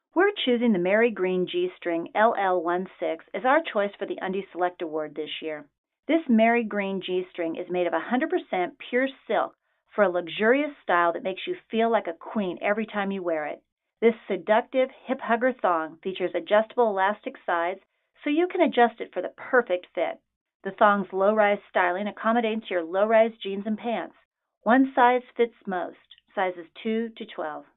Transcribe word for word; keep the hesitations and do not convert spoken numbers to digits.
We're choosing the Merry Green G-String L L sixteen as our choice for the Undie Select Award this year. This Merry Green G-String is made of one hundred percent pure silk for a luxurious style that makes you feel like a queen every time you wear it. This Seductive hip hugger thong features adjustable elastic sides so you can adjust it for the perfect fit. The thong's low-rise styling accommodates your low-rise jeans and pants. One size fits most, sizes two to twelve.